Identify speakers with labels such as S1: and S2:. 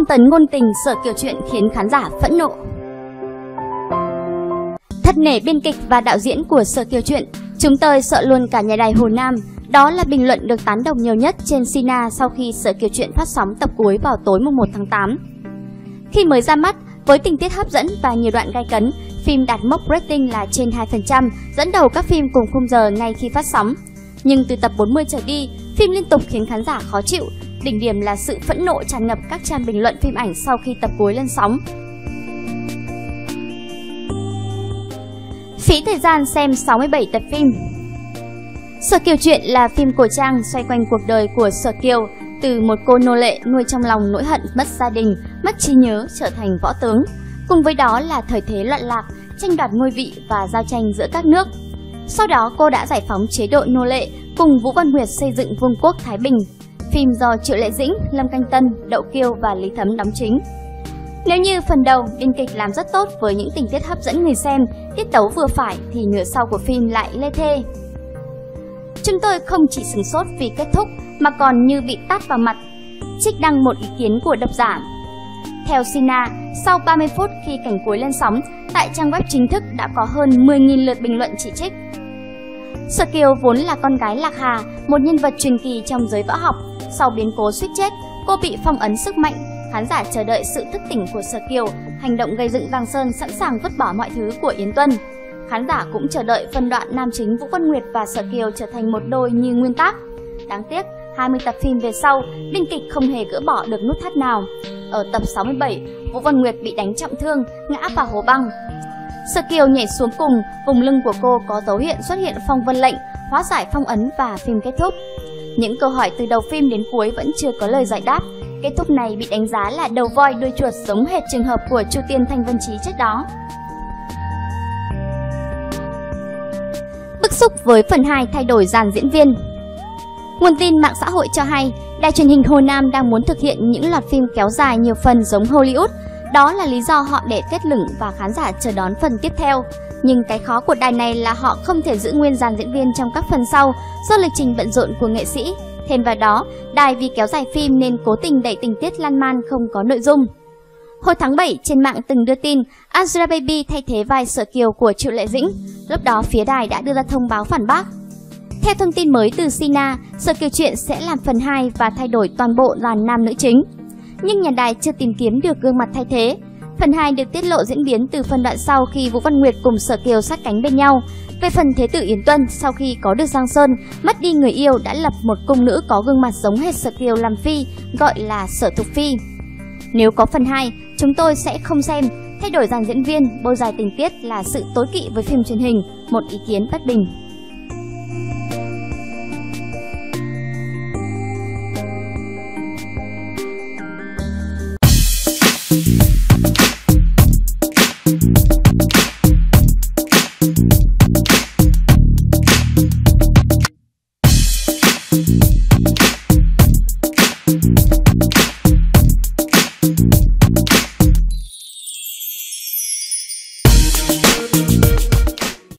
S1: bom tấn ngôn tình Sở Kiều Truyện khiến khán giả phẫn nộ. Thật nể biên kịch và đạo diễn của Sở Kiều Truyện, chúng tôi sợ luôn cả nhà đài Hồ Nam. Đó là bình luận được tán đồng nhiều nhất trên Sina sau khi Sở Kiều Truyện phát sóng tập cuối vào tối 1 tháng 8. Khi mới ra mắt, với tình tiết hấp dẫn và nhiều đoạn gay cấn, phim đạt mốc rating là trên 2%, dẫn đầu các phim cùng khung giờ ngay khi phát sóng. Nhưng từ tập 40 trở đi, phim liên tục khiến khán giả khó chịu. Đỉnh điểm là sự phẫn nộ tràn ngập các trang bình luận phim ảnh sau khi tập cuối lên sóng. Phí thời gian xem 67 tập phim. Sở Kiều Truyện là phim cổ trang xoay quanh cuộc đời của Sở Kiều, từ một cô nô lệ nuôi trong lòng nỗi hận mất gia đình, mất trí nhớ trở thành võ tướng. Cùng với đó là thời thế loạn lạc, tranh đoạt ngôi vị và giao tranh giữa các nước. Sau đó cô đã giải phóng chế độ nô lệ, cùng Vũ Văn Nguyệt xây dựng vương quốc Thái Bình. Phim do Triệu Lệ Dĩnh, Lâm Canh Tân, Đậu Kiêu và Lý Thấm đóng chính. Nếu như phần đầu biên kịch làm rất tốt với những tình tiết hấp dẫn người xem, tiết tấu vừa phải thì nửa sau của phim lại lê thê. Chúng tôi không chỉ sửng sốt vì kết thúc mà còn như bị tát vào mặt. Trích đăng một ý kiến của độc giả. Theo Sina, sau 30 phút khi cảnh cuối lên sóng, tại trang web chính thức đã có hơn 10.000 lượt bình luận chỉ trích. Sở Kiều vốn là con gái Lạc Hà, một nhân vật truyền kỳ trong giới võ học. Sau biến cố suýt chết, cô bị phong ấn sức mạnh. Khán giả chờ đợi sự thức tỉnh của Sở Kiều, hành động gây dựng Giang Sơn sẵn sàng vứt bỏ mọi thứ của Yến Tuân. Khán giả cũng chờ đợi phân đoạn nam chính Vũ Văn Nguyệt và Sở Kiều trở thành một đôi như nguyên tác. Đáng tiếc, 20 tập phim về sau, biên kịch không hề gỡ bỏ được nút thắt nào. Ở tập 67, Vũ Văn Nguyệt bị đánh trọng thương, ngã vào hố băng. Sở Kiều nhảy xuống cùng, vùng lưng của cô có dấu hiệu xuất hiện phong vân lệnh, hóa giải phong ấn và phim kết thúc. Những câu hỏi từ đầu phim đến cuối vẫn chưa có lời giải đáp. Kết thúc này bị đánh giá là đầu voi đuôi chuột, giống hệt trường hợp của Chu Tiên Thanh Vân Chí trước đó. Bức xúc với phần 2 thay đổi dàn diễn viên. Nguồn tin mạng xã hội cho hay, đài truyền hình Hồ Nam đang muốn thực hiện những loạt phim kéo dài nhiều phần giống Hollywood. Đó là lý do họ để kết lửng và khán giả chờ đón phần tiếp theo. Nhưng cái khó của đài này là họ không thể giữ nguyên dàn diễn viên trong các phần sau do lịch trình bận rộn của nghệ sĩ. Thêm vào đó, đài vì kéo dài phim nên cố tình đẩy tình tiết lan man không có nội dung. Hồi tháng 7, trên mạng từng đưa tin Angelababy thay thế vai Sở Kiều của Triệu Lệ Dĩnh. Lúc đó phía đài đã đưa ra thông báo phản bác. Theo thông tin mới từ Sina, Sở Kiều Truyện sẽ làm phần 2 và thay đổi toàn bộ dàn nam nữ chính. Nhưng nhà đài chưa tìm kiếm được gương mặt thay thế. Phần 2 được tiết lộ diễn biến từ phần đoạn sau khi Vũ Văn Nguyệt cùng Sở Kiều sát cánh bên nhau. Về phần Thế tử Yến Tuân, sau khi có được Giang Sơn, mất đi người yêu đã lập một cung nữ có gương mặt giống hệt Sở Kiều làm phi, gọi là Sở Thục Phi. Nếu có phần 2, chúng tôi sẽ không xem. Thay đổi dàn diễn viên, bôi dài tình tiết là sự tối kỵ với phim truyền hình, một ý kiến bất bình.
S2: you.